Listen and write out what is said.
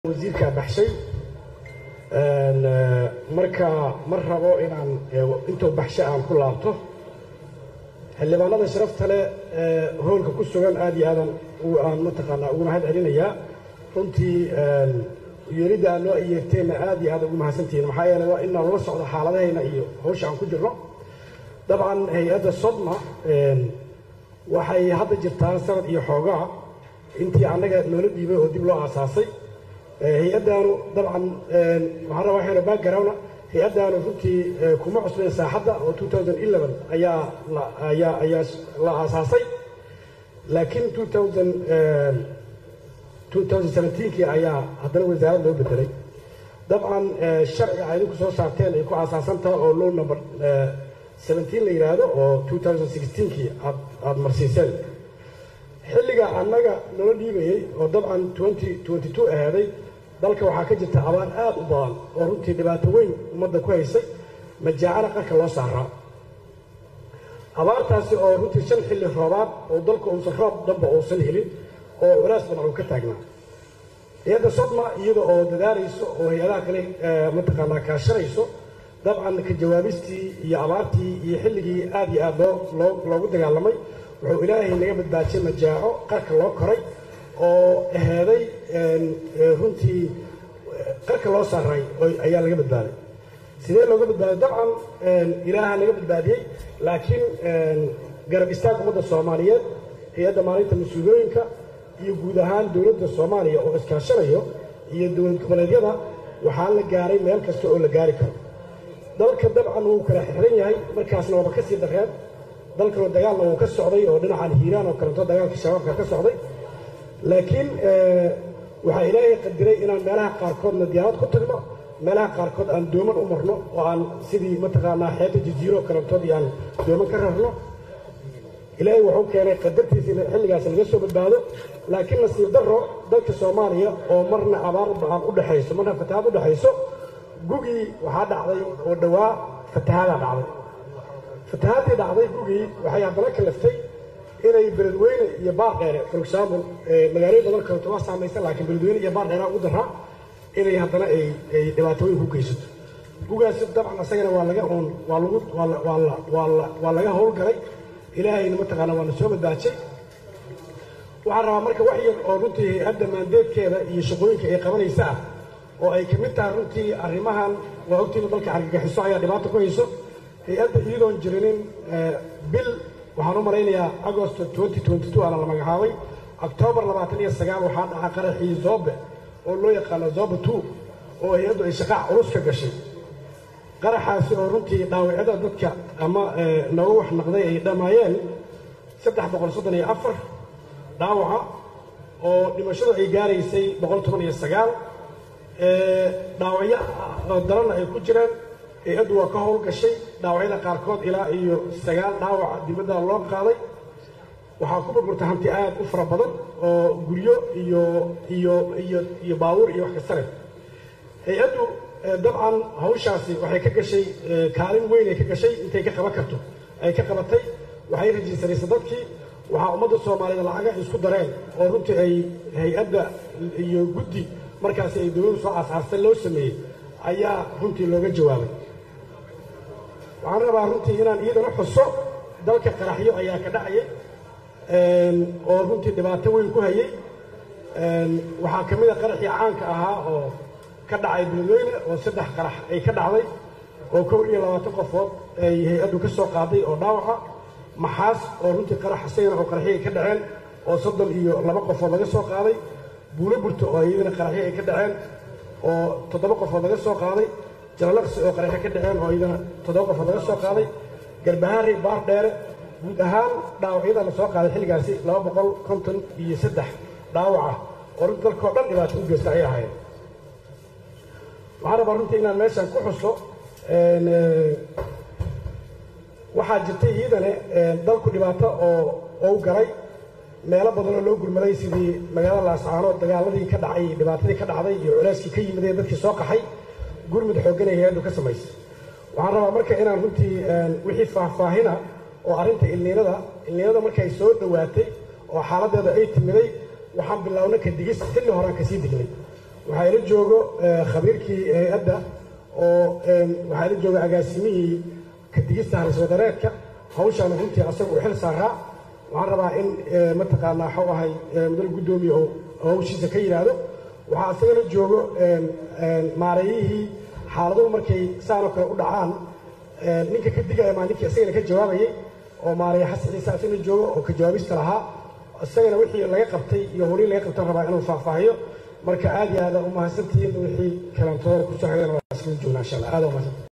wasiirka baxshay marka mar rabo inaan intuu baxshay aan ku laabto xildhibaanada sharafta leh hoolka ku sugan aad iyo aan mataqaanaa ugu mahad celinayaa runtii yeelida aan noo yeerteena aad iyo aad ugu mahadsantihiin maxaa yeelay waa inaan la socdo xaaladahayna iyo hawsha aan ku jirno dabcan hay-adda sodma waxay hadda jirtaa sanad iyo xoogaa intii annaga noola dhiibay oo dib loo aasaasay hay-addaanu dabcan waxaan rabaa waxayna background hay-addaanu runtii kuma cusbeen saaxadda oo 2011 ayaa la aasaasay laakiin 2017kii ayaa haddana wasaarad loo bedelay dabcan sharciga ay idinku soo saarteen ay ku aasaasantaha oo low number 17 la yidhaahdo oo 2016kii aad marsiiseen xilliga annaga nala dhiibayey oo dabcan 2022 ahaaday dalka waxaa ka jirta abaar aad u badan oo runtii dhibaato weyn ummadda ku haysay majaacana qarka loo saaraa abaartaasi oo runtii 5 xilli roobaad oo dalka uusan roob dhanba uusan helin oo culays badan uu ka taagnaa hay-adda sodma iyada oo dadaalayso oo hay-adaha kale mataqaanaa kaashanayso dabcan ka jawaabistii iyo abaartii iyo xilligii aad iyo aad loogu dagaalamay wuxuu ilaahay naga badbaajiyey majaaco qarka loo koray oo ahaaday runtii qarka loo saaray ayaa laga badbaaday sidee looga badbaaday dabcan ilaaha naga badbaadiyey laakiin garab istaag ummadda soomaaliyeed hay-adda maalinta mas-uuliyooyinka iyo guud ahaan dowladda soomaaliya oo iskaashanayo iyo dowlad goboleedyada waxaa la gaaray meel kasta oo la gaari karo dalka dabcan wuu kala xirxiran yahay markaasna waaba ka sii dareen dalkana dagaalna wuu ka socday oo dhinacan hiiraan oo kaleeto dagaalka shabaabka ka socday laakiin waxaa ilaahay qadiray inaan meelaha qaarkoodna diyaarad ku tagno meelaha qaarkood aan dooman u marno oo aan sidii mataqaanaa xeebta jaziiro kaleetood iyo aan dooman ka rarno ilaahay wuxuu keenay qadartiisa in xilligaas laga soo badbaado laakiin nasiib darro dalka soomaaliya oo marna abaar baan u dhexayso marna fatahaad u dhexayso gugii waxaa dhacday oo dhowaa fatahaadaa dhacday fatahaadii dhacday gugii waxay haddana kalaftay inay beledweyne iyo baardheere for example magaalooyin badan kaleeto waa saamaysan laakiin beledweyne iyo baardheera ugu daraa inay haddana ay dhibaatooyin ku geysato gugaasi dabcan asagana waa laga oon waa laga howlgalay ilaahayna mataqaana waana soo badbaajay waxaan rabaa marka wax yar oo runtii hay-adda maandeedkeeda iyo shaqooyinka ay qabanaysa ah oo ay ka mid tahay runtii arrimahan waa ogtiina dalka argagixiso ayaa dhibaato ku hayso hay-adda iyadoon jirinin bil waxaan u malaynayaa agost 2022 aana la magacaabay octoobar 29 waxaa dhaca qaraxii zoobe oo loo yaqaano zoobe 2 oo hay-addu ay shaqaac culus ka gashay qaraxaasi oo runtii dhaawacyada dadka ama nooga wax naqday ay dhammaayeen 334 dhaawaca oo dhimashadu ay gaaraysay 119 dhaawacyo daranna ay ku jiraan hay-addu waa ka howlgashay dhaawacyada qaarkood ilaa iyo 9 dhaawaca dibadda loo qaaday waxaa ku burburta hanti aad u fara badan oo guryo iyo baabuur iyo wax kasta leh hay-addu dabcan hawshaasi waxay ka gashay kaalin weyn ay ka gashay intay ka qaban karto ay ka qabatay waxay rajiisanaysay dadkii waxaa ummadda soomaaliyeed lacaga isku dareen oo runtii ay hay-adda iyo guddi markaasi ay dowladdu soo aasaastay loo sameeyey ayaa runtii looga jawaabay waxaan rabaa runtii inaan iyadana xuso dalka qaraxyo ayaa ka dhacayay oo runtii dhibaato weyn ku hayay waxaa ka mid a qaraxii caanka ahaa oo ka dhacay beledweyne oo 3 qarax ay ka dhacday oo 21 qofood ay hay-addu ka soo qaaday oo dhaawaca maxaas oo runtii qarax asagana oo qaraxyo ay ka dhaceen oo 32 qofood laga soo qaaday buulo burto oo iyadana qaraxyo ay ka dhaceen oo 7 qofood laga soo qaaday jalalaqsi oo qaraxyo ka dhaceen oo iyadana 7 qofood laga soo qaaday garbahaari baardheere guud ahaan dhaawacyada la soo qaaday xilligaasi 253 dhaawaca oo runtii dalkoo dhan dhibaato u geysta ay ahayd waxaan rabaa runtii inaan meeshan ku xuso waxaa jirtay iyadana dalku dhibaato oo galay meelo badan oo loo gurmaday sidii magaalada laascaanood dagaaladii ka dhacay dhibaatadii ka dhacday iyo culeyskii ka yimideen dadkii soo qaxay gurmud xooggan ay hay-addu ka samaysay waxaan rabaa marka inaan runtii wixii faahfaahina oo arrinta ilniinada markay soo dhowaatay oo xaaladdeeda ay timiday waxaan bilownay ka digis xilli horaan kasii dignay waxaa ila joogo khabiirkii hay-adda oo waxaa ila jooga agaasimihii ka digista halis wadareedka hawshaan runtii asaga u xil saaraa waxaan rabaa in mataqaanaa waxuu ahay mudal guddoomiye oo hawshiisa ka yidhaahdo waxaa isagana joogo maareeyihii xaaladuhu markay saanoo kale u dhacaan ninka ka digaya maa ninkii isagana ka jawaabayay oo maareeye xasan ciise isagana joogo oo ka jawaabista lahaa isagana wixii laga qabtay iyo howlihii laga qabtan rabaa inuu faahfaahiyo marka aad iyo aad u mahadsantihiin wixii kalantooda kusoo xigeen waa isla joognaa insha allah aad u mahadsantihiin